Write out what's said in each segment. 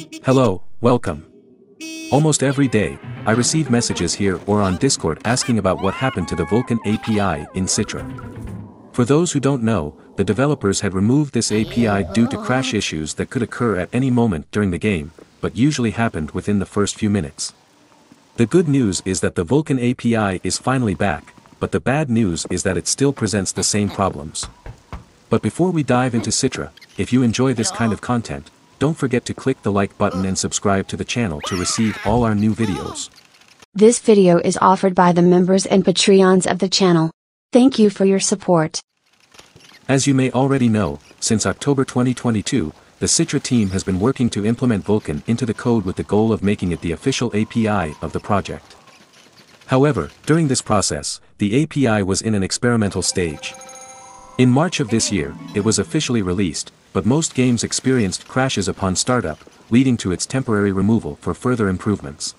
Hello, welcome. Almost every day, I receive messages here or on Discord asking about what happened to the Vulkan API in Citra. For those who don't know, the developers had removed this API due to crash issues that could occur at any moment during the game, but usually happened within the first few minutes. The good news is that the Vulkan API is finally back, but the bad news is that it still presents the same problems. But before we dive into Citra, if you enjoy this kind of content, don't forget to click the like button and subscribe to the channel to receive all our new videos. This video is offered by the members and Patreons of the channel. Thank you for your support. As you may already know, since October 2022, the Citra team has been working to implement Vulkan into the code with the goal of making it the official API of the project. However, during this process, the API was in an experimental stage. In March of this year, it was officially released, but most games experienced crashes upon startup, leading to its temporary removal for further improvements.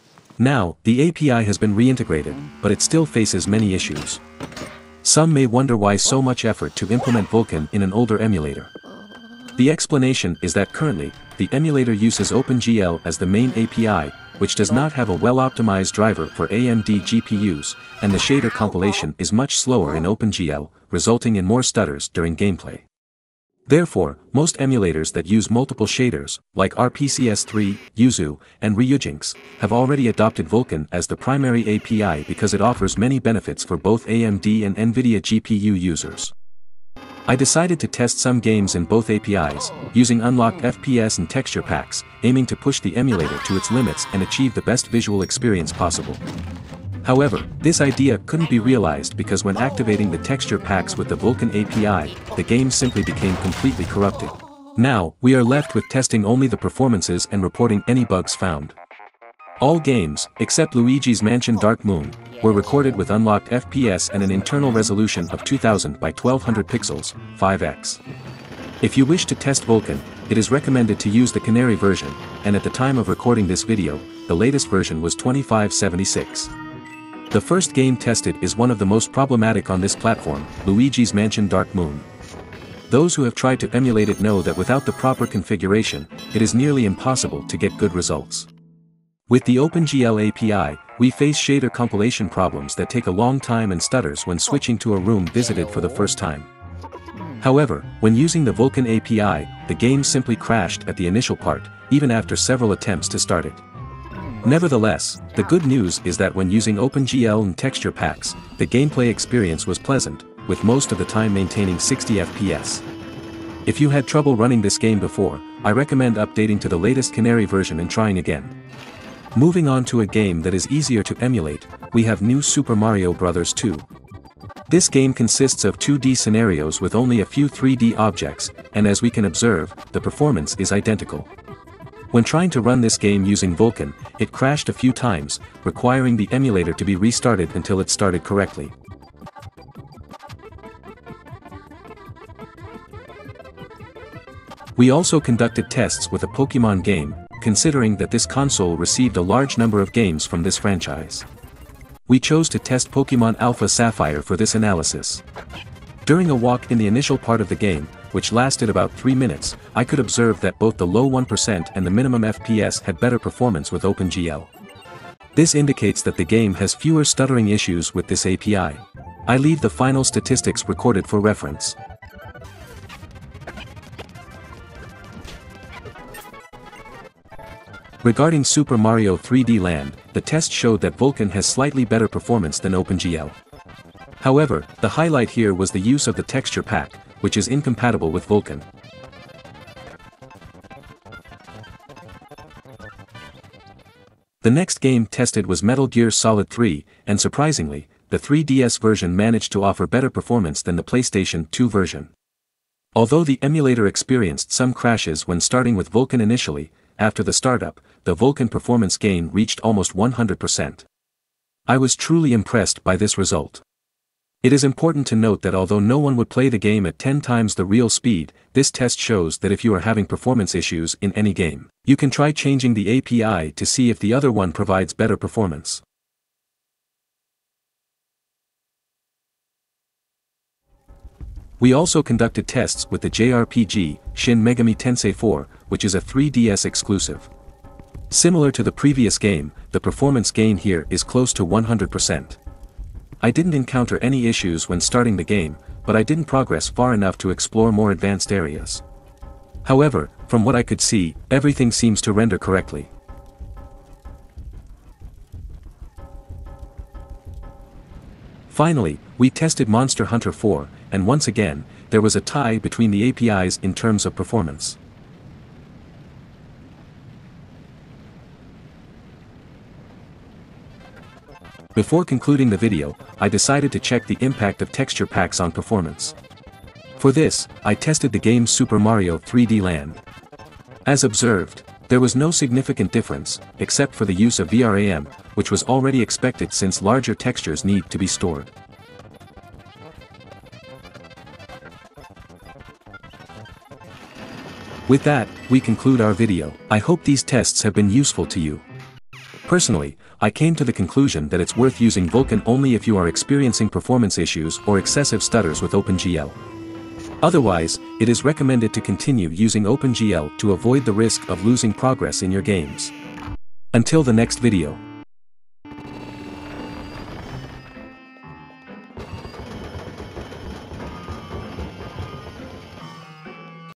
Now, the API has been reintegrated, but it still faces many issues. Some may wonder why so much effort to implement Vulkan in an older emulator. The explanation is that currently, the emulator uses OpenGL as the main API, which does not have a well-optimized driver for AMD GPUs, and the shader compilation is much slower in OpenGL, resulting in more stutters during gameplay. Therefore, most emulators that use multiple shaders, like RPCS3, Yuzu, and Ryujinx, have already adopted Vulkan as the primary API because it offers many benefits for both AMD and NVIDIA GPU users. I decided to test some games in both APIs, using unlocked FPS and texture packs, aiming to push the emulator to its limits and achieve the best visual experience possible. However, this idea couldn't be realized because when activating the texture packs with the Vulkan API, the game simply became completely corrupted. Now, we are left with testing only the performances and reporting any bugs found. All games, except Luigi's Mansion Dark Moon, were recorded with unlocked FPS and an internal resolution of 2000 by 1200 pixels, 5x. If you wish to test Vulkan, it is recommended to use the Canary version, and at the time of recording this video, the latest version was 2576. The first game tested is one of the most problematic on this platform, Luigi's Mansion Dark Moon. Those who have tried to emulate it know that without the proper configuration, it is nearly impossible to get good results. With the OpenGL API, we face shader compilation problems that take a long time and stutters when switching to a room visited for the first time. However, when using the Vulkan API, the game simply crashed at the initial part, even after several attempts to start it. Nevertheless, the good news is that when using OpenGL and texture packs, the gameplay experience was pleasant, with most of the time maintaining 60 FPS. If you had trouble running this game before, I recommend updating to the latest Canary version and trying again. Moving on to a game that is easier to emulate, we have New Super Mario Bros. 2. This game consists of 2D scenarios with only a few 3D objects, and as we can observe, the performance is identical. When trying to run this game using Vulkan, it crashed a few times, requiring the emulator to be restarted until it started correctly. We also conducted tests with a Pokemon game, considering that this console received a large number of games from this franchise. We chose to test Pokemon Alpha Sapphire for this analysis. During a walk in the initial part of the game, which lasted about 3 minutes, I could observe that both the low 1% and the minimum FPS had better performance with OpenGL. This indicates that the game has fewer stuttering issues with this API. I leave the final statistics recorded for reference. Regarding Super Mario 3D Land, the test showed that Vulkan has slightly better performance than OpenGL. However, the highlight here was the use of the texture pack, which is incompatible with Vulkan. The next game tested was Metal Gear Solid 3, and surprisingly, the 3DS version managed to offer better performance than the PlayStation 2 version. Although the emulator experienced some crashes when starting with Vulkan initially, after the startup, the Vulkan performance gain reached almost 100%. I was truly impressed by this result. It is important to note that although no one would play the game at 10 times the real speed, this test shows that if you are having performance issues in any game, you can try changing the API to see if the other one provides better performance. We also conducted tests with the JRPG, Shin Megami Tensei 4, which is a 3DS exclusive. Similar to the previous game, the performance gain here is close to 100%. I didn't encounter any issues when starting the game, but I didn't progress far enough to explore more advanced areas. However, from what I could see, everything seems to render correctly. Finally, we tested Monster Hunter 4, and once again, there was a tie between the APIs in terms of performance. Before concluding the video, I decided to check the impact of texture packs on performance. For this, I tested the game's Super Mario 3D Land. As observed, there was no significant difference, except for the use of VRAM, which was already expected since larger textures need to be stored. With that, we conclude our video. I hope these tests have been useful to you. Personally, I came to the conclusion that it's worth using Vulkan only if you are experiencing performance issues or excessive stutters with OpenGL. Otherwise, it is recommended to continue using OpenGL to avoid the risk of losing progress in your games. Until the next video.